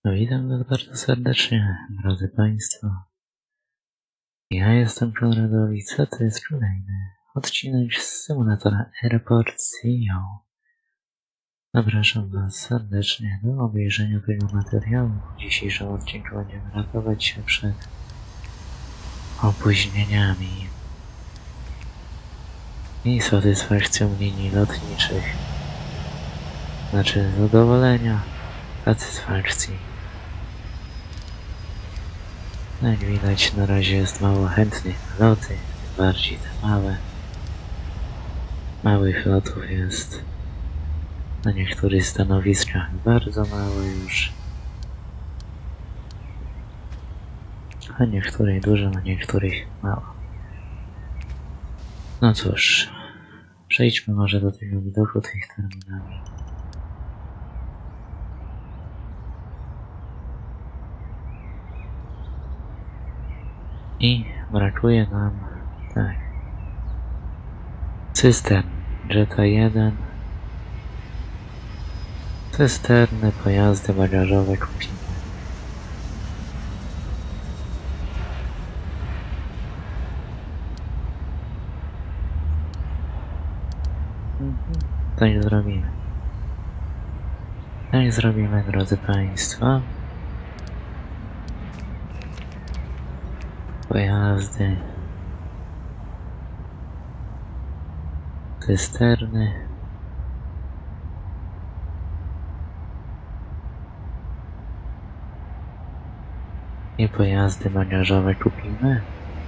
No, witam Was bardzo serdecznie, drodzy Państwo. Ja jestem Konradowicz, a to jest kolejny odcinek z symulatora Airport CEO. Zapraszam Was serdecznie do obejrzenia tego materiału. W dzisiejszym odcinku będziemy ratować się przed opóźnieniami i satysfakcją linii lotniczych. Znaczy zadowolenia, satysfakcji. Jak widać, na razie jest mało chętnych na loty, tym bardziej te małe. Małych lotów jest na niektórych stanowiskach bardzo mało już, a niektórych dużo, na niektórych mało. No cóż, przejdźmy może do tego widoku tych terminali. I brakuje nam, tak, cystern, Jetta 1, cysterny, pojazdy bagażowe kupimy. Tak zrobimy. Tak zrobimy, drodzy Państwo. Pojazdy, cysterny i pojazdy bagażowe kupimy.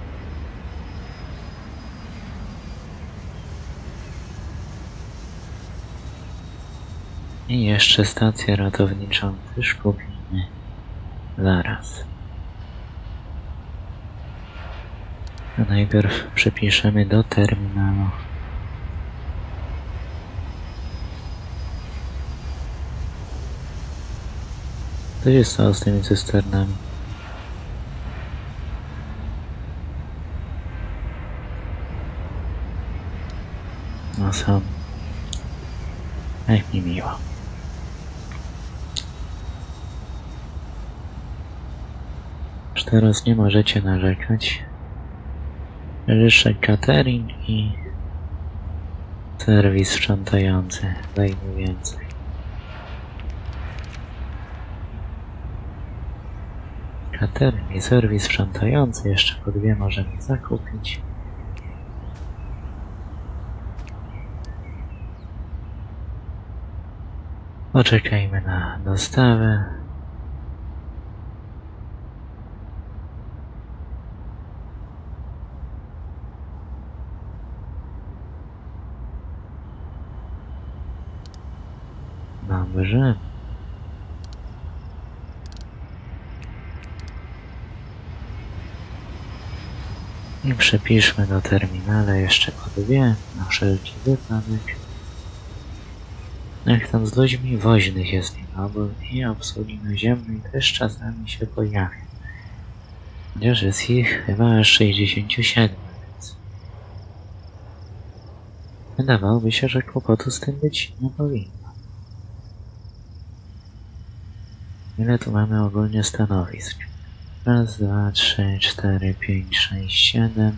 I jeszcze stację ratowniczą też kupimy zaraz. A najpierw przepiszemy do terminalu. Co się stało z tymi cysternami? No są. Jak mi miło. Już teraz nie możecie narzekać. Ryszek catering i serwis sprzątający. Dajmy więcej. Catering i serwis sprzątający. Jeszcze po 2 możemy zakupić. Poczekajmy na dostawę. Dobrze. I przepiszmy do terminala jeszcze po 2, na wszelki wypadek. Jak tam z ludźmi woźnych jest niemabór i obsługi naziemnej też czasami się pojawia. Chociaż jest ich chyba aż 67, więc wydawałoby się, że kłopotu z tym być nie powinno. Ile tu mamy ogólnie stanowisk? Raz, 2, 3, 4, 5, 6, 7,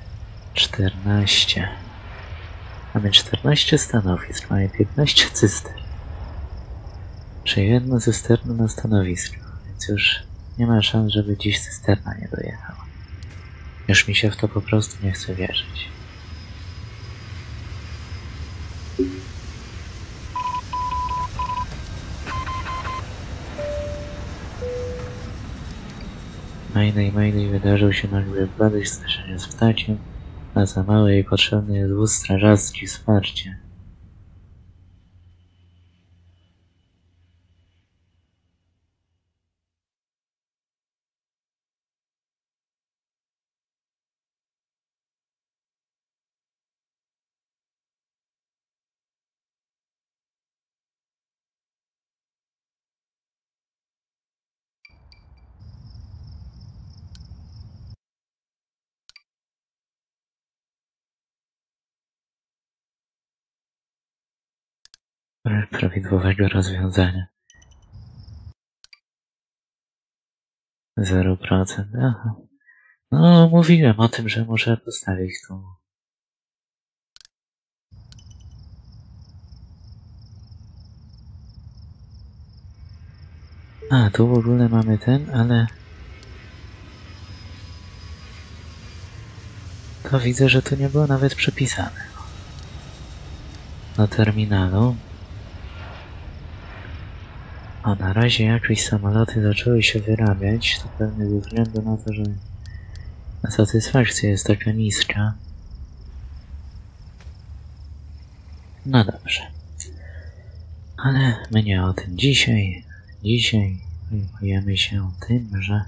14. Mamy 14 stanowisk, mamy 15 cystern. Czy jedno cysterna na stanowisku, więc już nie ma szans, żeby dziś cysterna nie dojechała. Już mi się w to po prostu nie chce wierzyć. Mayday, wydarzył się nagle wypadek zderzenia z ptakiem, a za małe i potrzebny jest wóz strażacki wsparcie. Prawidłowego rozwiązania. 0%. Aha. No, mówiłem o tym, że muszę postawić tu. A, tu w ogóle mamy ten, ale... To widzę, że tu nie było nawet przypisane. Na terminalu. A na razie jakieś samoloty zaczęły się wyrabiać, to pewnie ze względu na to, że satysfakcja jest taka niska. No dobrze. Ale my nie o tym dzisiaj. Dzisiaj zajmujemy się tym, że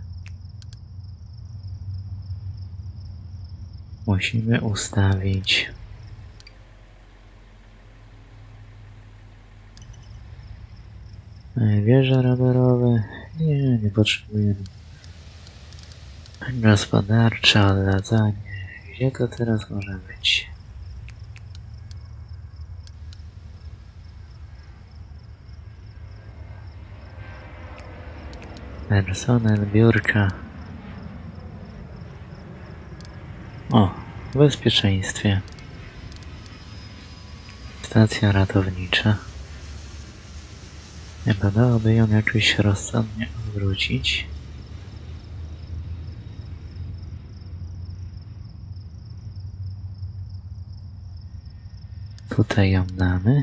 musimy ustawić wieże radarowe. Nie potrzebujemy. Gospodarcze odladzanie. Gdzie to teraz może być? Personel, biurka. O, w bezpieczeństwie. Stacja ratownicza. Chyba dałoby ją jakoś rozsądnie odwrócić. Tutaj ją damy.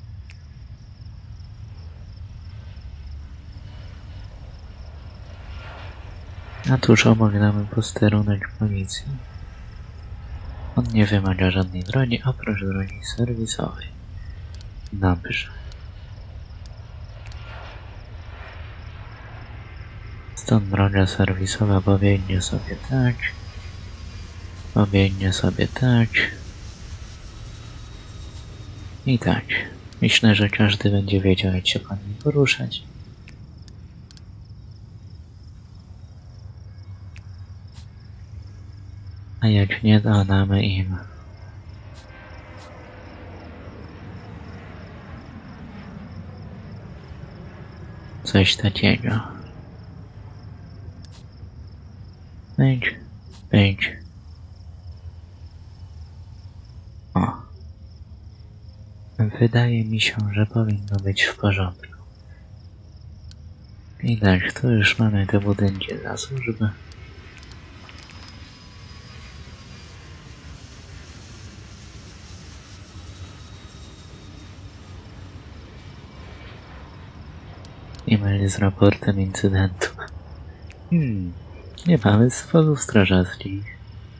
A tuż obok damy posterunek policji. On nie wymaga żadnej broni, oprócz broni serwisowej. Dobrze. Stąd droga serwisowa pobiegnie sobie tak. Pobiegnie sobie tak. I tak. Myślę, że każdy będzie wiedział, jak się po nim poruszać. A jak nie, dodamy im coś takiego. Pyk, pyk. O. Wydaje mi się, że powinno być w porządku. I tak, tu już mamy te budynki dla służby. E-mail z raportem incydentu. Nie mamy swozów strażackich.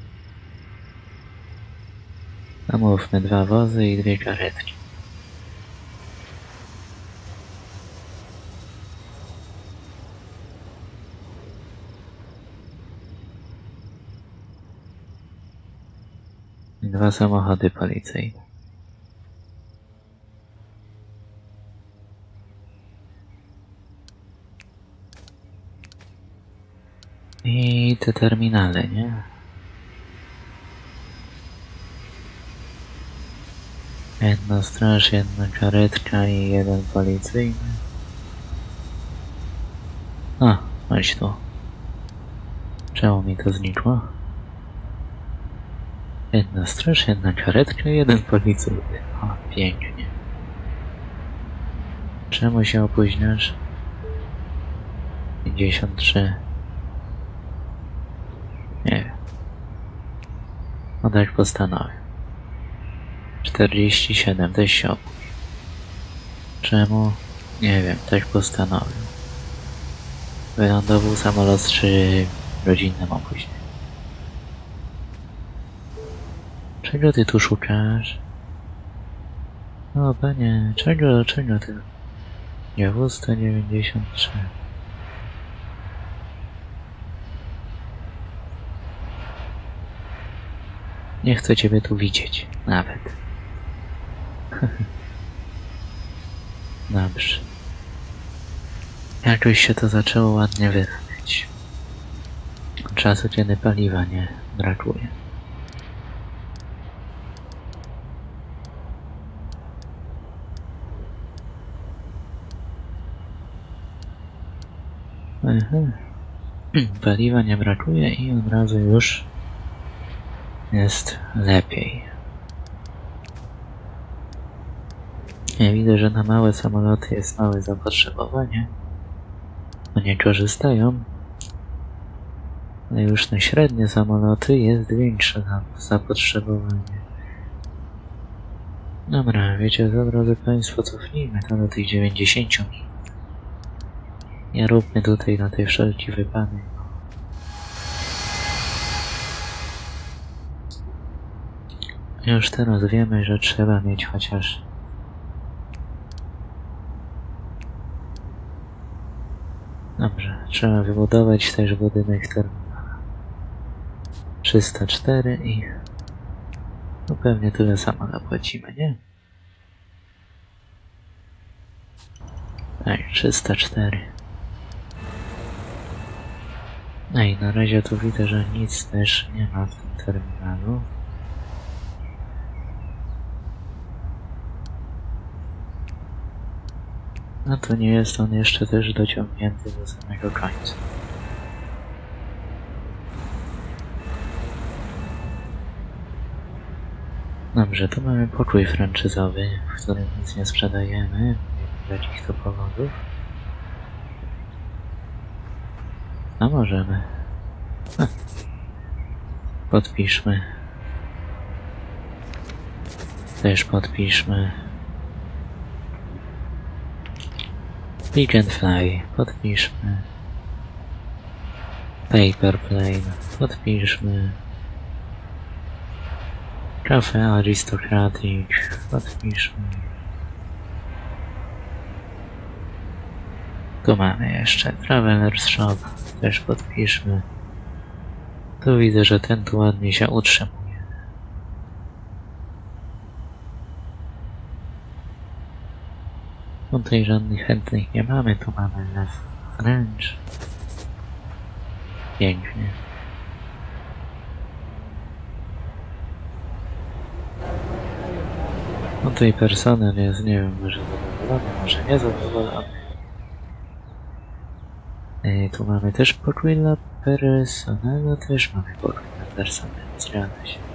Zamówmy 2 wozy i 2 karetki. I 2 samochody policyjne. I te terminale, nie? Jedna straż, jedna karetka i 1 policyjny. A, chodź tu. Czemu mi to znikło? Jedna straż, jedna karetka i 1 policyjny. O, pięknie. Czemu się opóźniasz? 53. Nie wiem. No tak postanowię. 47 też się opóźni. Czemu? Nie wiem, tak postanowił. Wylądował samolot z 3-godzinnym opóźnieniem. Czego ty tu szukasz? O panie, czego ty? Jawóz 193. Nie chcę ciebie tu widzieć, nawet. Dobrze. Jakoś się to zaczęło ładnie wyrabiać. Czasu, kiedy paliwa nie brakuje. Paliwa nie brakuje i od razu już jest lepiej. Ja widzę, że na małe samoloty jest małe zapotrzebowanie. Nie korzystają. Ale już na średnie samoloty jest większe zapotrzebowanie. Dobra, wiecie co, drodzy Państwo, cofnijmy to do tych 90 minut. Nie róbmy tutaj na tej wszelki wypadek. Już teraz wiemy, że trzeba mieć chociaż dobrze, trzeba wybudować też budynek terminala 304 i no pewnie tyle samo zapłacimy, nie? Tak, 304. No i na razie tu widzę, że nic też nie ma w tym terminalu. No to nie jest on jeszcze też dociągnięty do samego końca. Dobrze, tu mamy pokój franczyzowy, w którym nic nie sprzedajemy, z jakich to powodów. A możemy. Podpiszmy. Też podpiszmy. Pick and Fly, podpiszmy. Paper Plane, podpiszmy. Cafe Aristocratic, podpiszmy. Tu mamy jeszcze Traveler's Shop, też podpiszmy. Tu widzę, że ten tu ładnie się utrzymuje. Tutaj żadnych chętnych nie mamy, tu mamy Left French. Pięknie. No tutaj personel jest, nie wiem, może zadowolony, może niezadowolony. Tu mamy też pokój dla personelu, też mamy pokój dla personelu, zgadza się.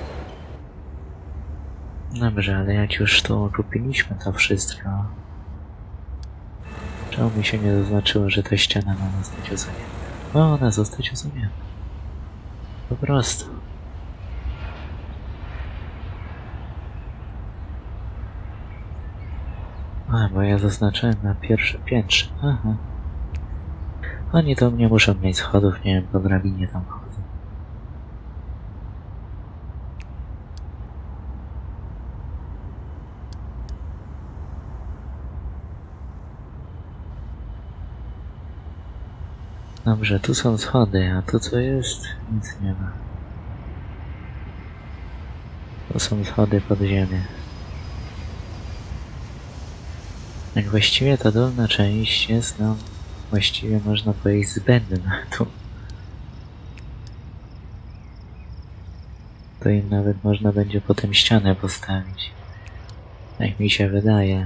Dobrze, ale jak już tu kupiliśmy to wszystko, czemu mi się nie zaznaczyło, że ta ściana ma zostać usunięta? Ma ona zostać usunięta. Po prostu. A, bo ja zaznaczyłem na pierwsze piętrze. Aha. Oni to mnie muszą mieć schodów, nie wiem, po drabinie tam chodzą. Dobrze, tu są schody, a tu co jest? Nic nie ma. To są schody pod ziemię. Jak właściwie ta dolna część jest, no właściwie można powiedzieć zbędna tu. To im nawet można będzie potem ścianę postawić. Jak mi się wydaje.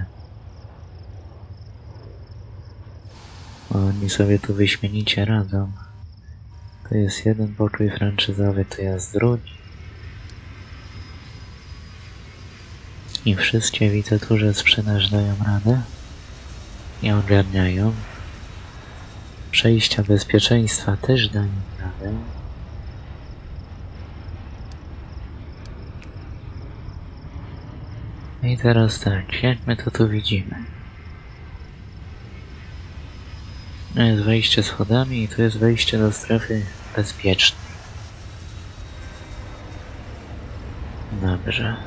Oni sobie tu wyśmienicie radzą. To jest jeden pokój franczyzowy, to jest drugi. I wszystkie widzę tu, że sprzedaż dają radę. I ogarniają. Przejścia bezpieczeństwa też dają radę. I teraz tak, jak my to tu widzimy? To jest wejście schodami i tu jest wejście do strefy bezpiecznej. Dobrze.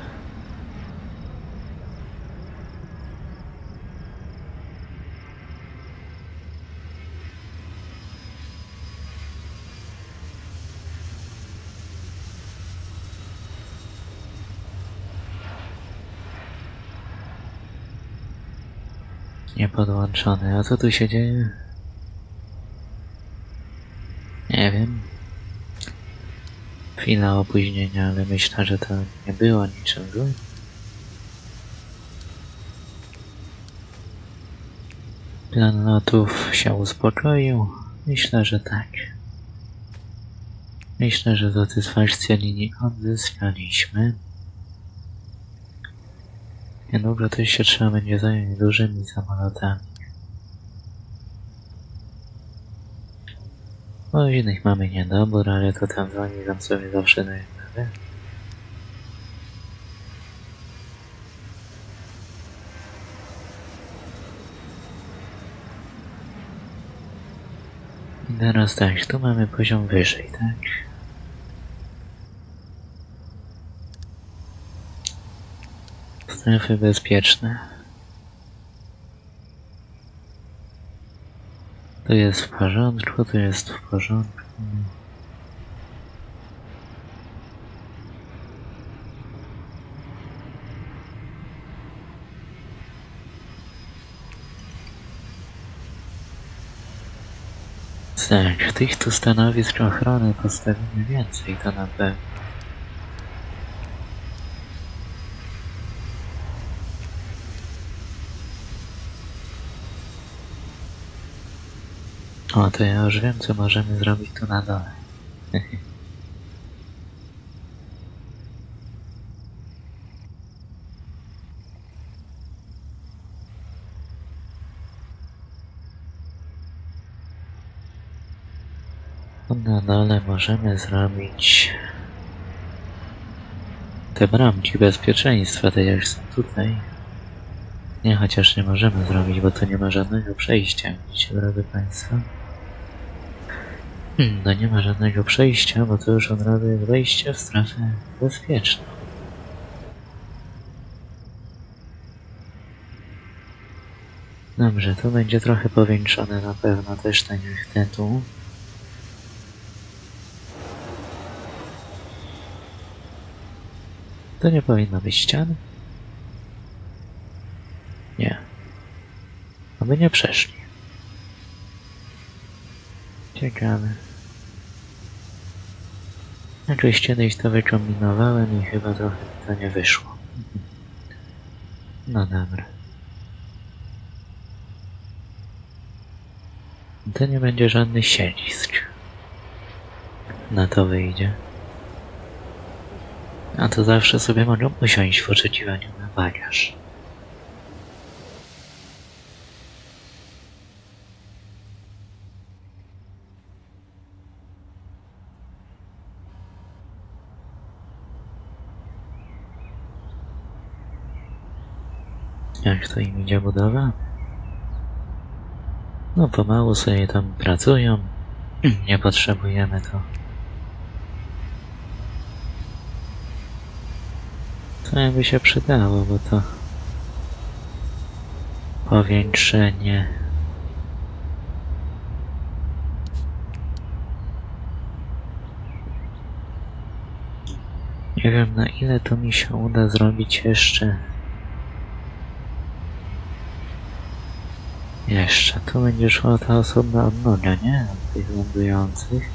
Niepodłączony. A co tu się dzieje? Nie wiem. Chwila opóźnienia, ale myślę, że to nie było niczym złym. Plan lotów się uspokoił? Myślę, że tak. Myślę, że satysfakcję linii odzyskaliśmy. Niedługo też się trzeba będzie zająć dużymi samolotami. O innych mamy niedobór, ale to tam oni tam sobie zawsze dają radę. I teraz tak, tu mamy poziom wyżej, tak? Strefy bezpieczne. To jest w porządku, to jest w porządku. Tak, tych tu stanowisk ochrony postawimy więcej, to na pewno. O, to ja już wiem, co możemy zrobić tu na dole. Na dole możemy zrobić te bramki bezpieczeństwa, te jak są tutaj. Nie, chociaż nie możemy zrobić, bo tu nie ma żadnego przejścia, widzicie, drodzy Państwo? No nie ma żadnego przejścia, bo to już od razu jest wejście w strefę bezpieczną. Dobrze, tu będzie trochę powiększone na pewno też tak jak te tu. To nie powinno być ścian? Nie. Aby nie przeszli. Ciekawe. Jakoś kiedyś to wykombinowałem i chyba trochę mi to nie wyszło. No dobra. To nie będzie żadnych siedzisk. Na to wyjdzie. A to zawsze sobie mogą usiąść w oczekiwaniu na bagaż. Jak to im idzie budowa? No pomału sobie tam pracują. Nie potrzebujemy to. To jakby się przydało, bo to powiększenie. Nie wiem, na ile to mi się uda zrobić jeszcze. Tu będzie szła ta osobna odnoga, nie? Od tych lądujących.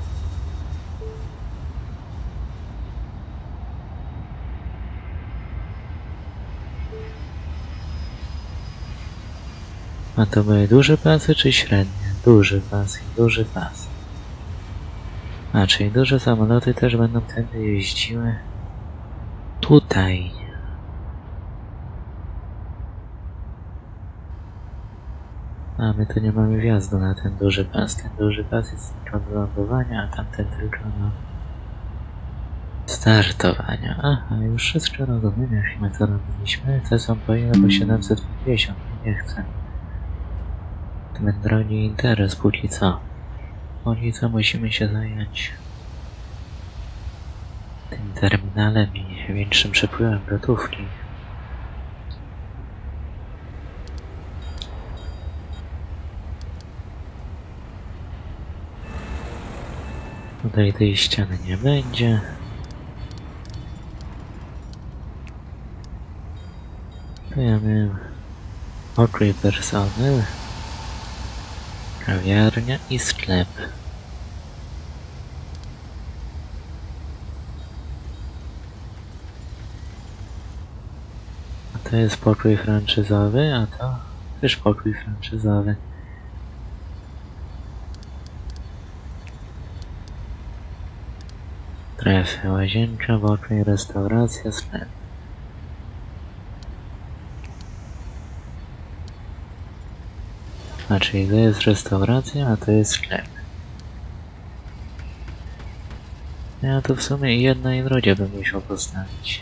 A to były duże pasy czy średnie? Duży pas i duży pas. A, czyli duże samoloty też będą tędy jeździły. Tutaj. A my tu nie mamy wjazdu na ten duży pas. Ten duży pas jest tylko do lądowania, a tamten tylko do startowania. Aha, już wszystko rozumiem, jak my to robiliśmy. Te są po ile? Po 750. Nie chcę. Ten drogi interes póki co. Póki co musimy się zająć tym terminalem i większym przepływem gotówki. Tutaj tej ściany nie będzie. Tu ja miałem pokój personel, kawiarnia i sklep. A to jest pokój franczyzowy, a to też pokój franczyzowy. Strefy, łazienka, boczek, restauracja, sklep. A czyli to jest restauracja, a to jest sklep. Ja to w sumie jedno i drugie bym musiał postawić.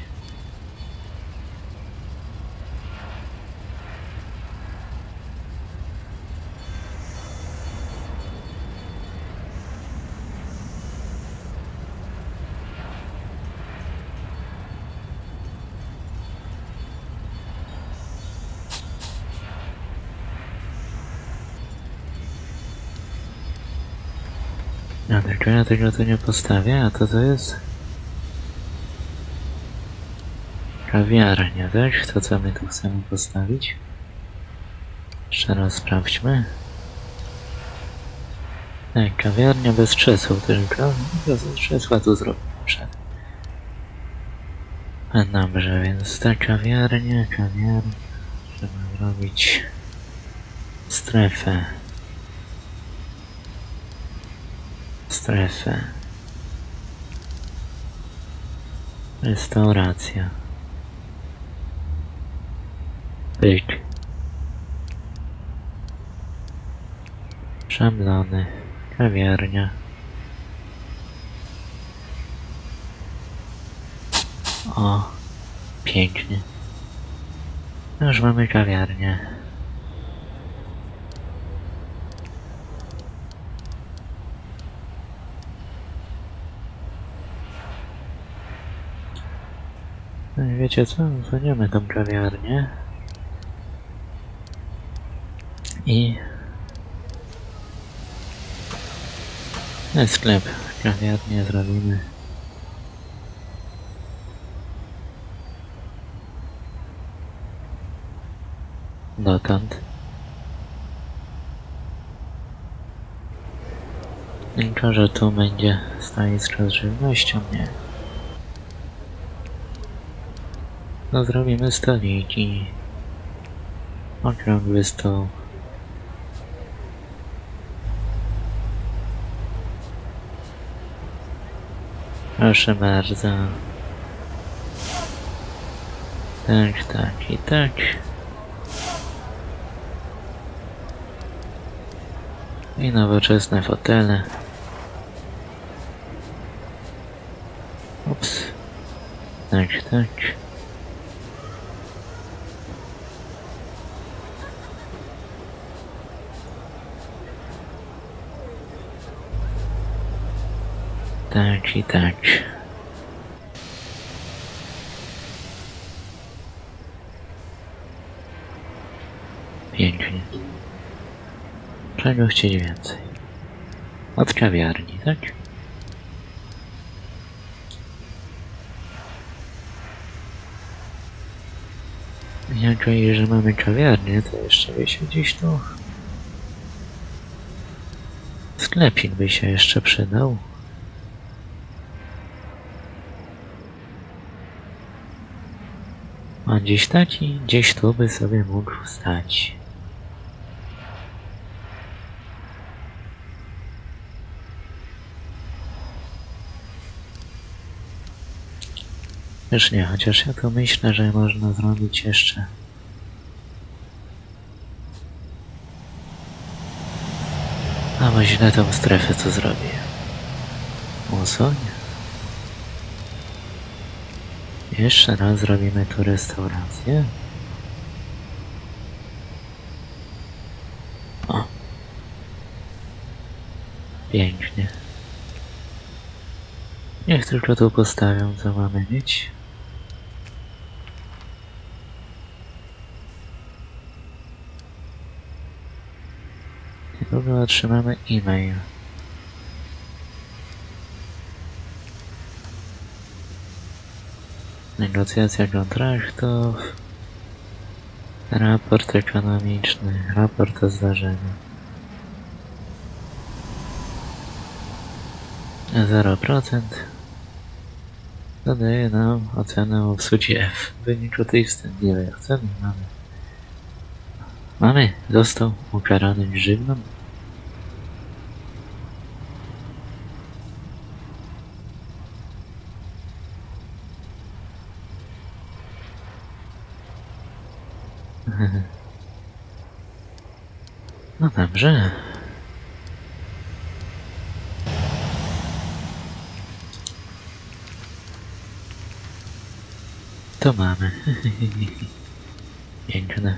No tylko ja tego tu nie postawię, a to jest kawiarnia, tak? To co my tu chcemy postawić? Jeszcze raz sprawdźmy. Tak, kawiarnia bez krzeseł tylko. Bez krzesła tu zrobimy przed. A dobrze, więc ta kawiarnia, trzeba zrobić strefę. Restauracja. Pyk. Szablony. Kawiarnia. O, pięknie. Już mamy kawiarnię. No i wiecie co? Zwolnimy tą kawiarnię. I... sklep. Kawiarnię zrobimy. Dotąd. Tylko, że tu będzie stoisko z żywnością, nie. No zrobimy stoliki. Okrągły stół. Proszę bardzo. Tak, tak i tak. I nowoczesne fotele. Ups. Tak, tak. Tak i tak. Pięknie. Czego chcieć więcej? Od kawiarni, tak? Jako i że mamy kawiarnię, to jeszcze by się gdzieś tu... sklepik by się jeszcze przydał. A gdzieś taki, gdzieś tu by sobie mógł stać. Też nie, chociaż ja to myślę, że można zrobić jeszcze. A bo źle tą strefę co zrobię. Usuń. Jeszcze raz zrobimy tu restaurację. O. Pięknie. Niech tylko tu postawią, co mamy mieć. I w ogóle otrzymamy e-mail. Negocjacja kontraktów. Raport ekonomiczny. Raport o zdarzeniu. 0%. Dodaje nam ocenę obsługi F. W wyniku tej wstępnej oceny mamy. Został ukarany grzywną. No dobrze. To mamy. Piękne.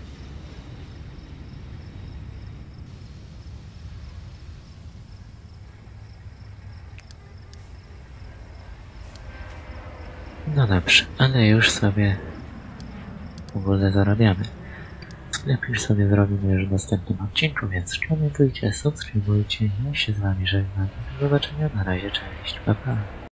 No dobrze, ale już sobie w ogóle zarabiamy. Sklep już sobie zrobimy już w następnym odcinku, więc komentujcie, subskrybujcie. Ja się z wami żegnam. Do zobaczenia, na razie, cześć, pa pa.